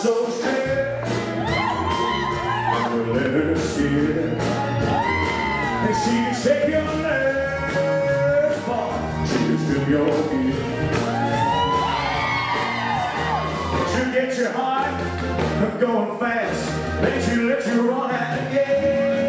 so scared. Let her scared. And she can shake your legs, boy. She can strip your feet. She'll get your heart going fast. Then she'll let you run out again.